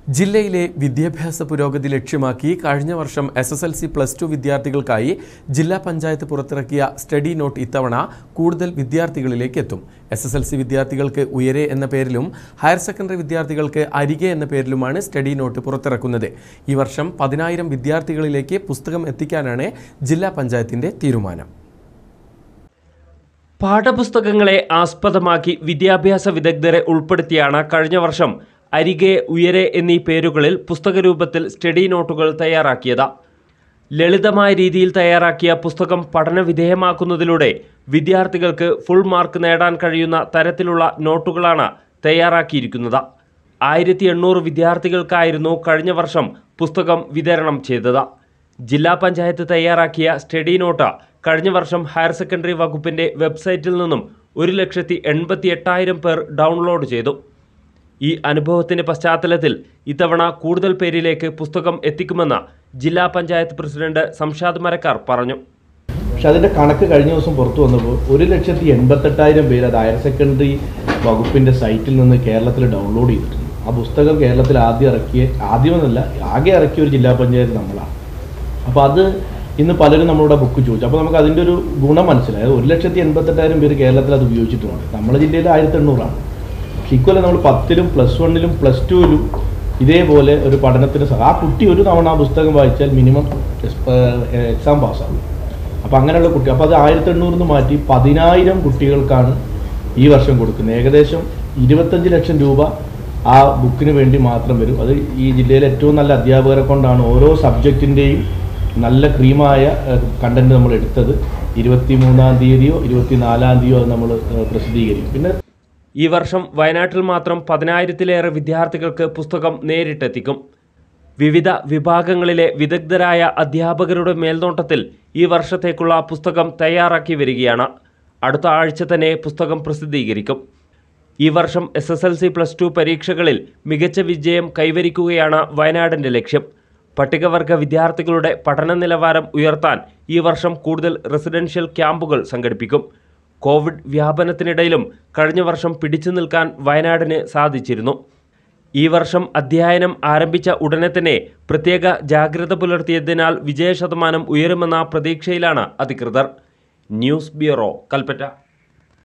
ജില്ലയിലെ വിദ്യാഭ്യാസ പുരോഗതി ലക്ഷ്യമാക്കി കഴിഞ്ഞ വർഷം SSLC +2 വിദ്യാർത്ഥികൾക്കായി ജില്ലാ പഞ്ചായത്ത് പുറത്തിറക്കിയ സ്റ്റഡി നോട്ട് ഇത്തവണ കൂടുതൽ വിദ്യാർത്ഥികളിലേക്ക് എത്തും. SSLC വിദ്യാർത്ഥികൾക്ക് ഉയരെ എന്ന പേരിലും ഹയർ സെക്കൻഡറി വിദ്യാർത്ഥികൾക്ക് അരികെ എന്ന പേരിലുമാണ് സ്റ്റഡി നോട്ട് പുറത്തിറക്കുന്നത്. ഈ വർഷം 10,000 വിദ്യാർത്ഥികളിലേക്ക് പുസ്തകം എത്തിക്കാനാണ് ജില്ലാ പഞ്ചായത്തിന്റെ തീരുമാനം. പാഠപുസ്തകങ്ങളെ ആസ്പദമാക്കി വിദ്യാഭ്യാസ വിദഗ്ധരെ ഉൾപ്പെടുത്തിയാണ് കഴിഞ്ഞ വർഷം അരികെ, ഉയരെ എന്നീ പേരുകളിൽ പുസ്തകരൂപത്തിൽ സ്റ്റഡി നോട്ടുകൾ തയ്യാറാക്കിയത്. ലളിതമായ രീതിയിൽ തയ്യാറാക്കിയ പുസ്തകം പഠനവിധേയമാക്കുന്നതിലൂടെ വിദ്യാർത്ഥികൾക്ക് ഫുൾ മാർക്ക് നേടാൻ കഴിയുന്ന തരത്തിലുള്ള നോട്ടുകളാണ് തയ്യാറാക്കിയിരിക്കുന്നത്. 1800 വിദ്യാർത്ഥികൾക്കായിരുന്നു കഴിഞ്ഞ വർഷം പുസ്തകം വിതരണം ചെയ്തത്. ജില്ലാ പഞ്ചായത്ത് തയ്യാറാക്കിയ സ്റ്റഡി നോട്ട് കഴിഞ്ഞ വർഷം ഹയർ സെക്കൻഡറി വകുപ്പിൻ്റെ വെബ്സൈറ്റിൽ നിന്നും 1,88,000 പേർ ഡൗൺലോഡ് ചെയ്തു. ഈ അനുഭവത്തിൻ്റെ പശ്ചാത്തലത്തിൽ ഇത്തവണ കൂടുതൽ പേരിലേക്ക് പുസ്തകം എത്തിക്കുമെന്ന് ജില്ലാ പഞ്ചായത്ത് പ്രസിഡന്റ് സംഷാദ് മരക്കാർ പറഞ്ഞു. പക്ഷെ അതിൻ്റെ കണക്ക് കഴിഞ്ഞ ദിവസം പുറത്തു വന്നപ്പോൾ 1,88,000 പേര് അത് ഹയർ സെക്കൻഡറി വകുപ്പിൻ്റെ സൈറ്റിൽ നിന്ന് കേരളത്തിൽ ഡൗൺലോഡ് ചെയ്തിട്ടുണ്ട്. ആ പുസ്തകം കേരളത്തിൽ ആദ്യമൊന്നുമല്ല ആകെ ഇറക്കിയ ഒരു ജില്ലാ പഞ്ചായത്ത് നമ്മളാണ്. അപ്പോൾ അത് ഇന്ന് പലരും നമ്മളോട് ബുക്ക് ചോദിച്ചു. അപ്പോൾ നമുക്ക് അതിൻ്റെ ഒരു ഗുണം മനസ്സിലായത് 1,88,000 പേര് കേരളത്തിൽ അത് ഉപയോഗിച്ചിട്ടുണ്ട്. നമ്മുടെ ജില്ലയിൽ 1,800 ഇക്വല നമ്മൾ 10ലും +1ലും +2ലും ഇതേപോലെ ഒരു പഠനത്തിന് ആ കുട്ടി ഒരു തവണ ആ പുസ്തകം വായിച്ചാൽ മിനിമം എക്സാം പാസ്സാകും. അപ്പോൾ അങ്ങനെയുള്ള കുട്ടി അപ്പോൾ അത് 1,800 മാറ്റി 10,000 കുട്ടികൾക്കാണ് ഈ വർഷം കൊടുക്കുന്നത്. ഏകദേശം 25 ലക്ഷം രൂപ ആ ബുക്കിന് വേണ്ടി മാത്രം വരും. അത് ഈ ജില്ലയിലെ ഏറ്റവും നല്ല അധ്യാപകരെ കൊണ്ടാണ് ഓരോ സബ്ജക്റ്റിൻ്റെയും നല്ല ക്രീമായ കണ്ടന്റ് നമ്മൾ എടുത്തത്. 23-ാം തീയതിയോ 24-ാം തീയതിയോ അത് നമ്മൾ പ്രസിദ്ധീകരിക്കും. പിന്നെ ഈ വർഷം വയനാട്ടിൽ മാത്രം 10,000-ലേറെ വിദ്യാർത്ഥികൾക്ക് പുസ്തകം നേരിട്ടെത്തിക്കും. വിവിധ വിഭാഗങ്ങളിലെ വിദഗ്ധരായ അധ്യാപകരുടെ മേൽനോട്ടത്തിൽ ഈ വർഷത്തേക്കുള്ള പുസ്തകം തയ്യാറാക്കി വരികയാണ്. അടുത്ത ആഴ്ച തന്നെ പുസ്തകം പ്രസിദ്ധീകരിക്കും. ഈ വർഷം SSLC +2 പരീക്ഷകളിൽ മികച്ച വിജയം കൈവരിക്കുകയാണ് വയനാടിൻ്റെ ലക്ഷ്യം. പട്ടികവർഗ വിദ്യാർത്ഥികളുടെ പഠന നിലവാരം ഉയർത്താൻ ഈ വർഷം കൂടുതൽ റെസിഡൻഷ്യൽ ക്യാമ്പുകൾ സംഘടിപ്പിക്കും. കോവിഡ് വ്യാപനത്തിനിടയിലും കഴിഞ്ഞ വർഷം പിടിച്ചു നിൽക്കാൻ വയനാടിന് സാധിച്ചിരുന്നു. ഈ വർഷം അധ്യയനം ആരംഭിച്ച ഉടനെ തന്നെ പ്രത്യേക ജാഗ്രത പുലർത്തിയതിനാൽ വിജയശതമാനം ഉയരുമെന്ന പ്രതീക്ഷയിലാണ് അധികൃതർ. News bureau, Kalpetta.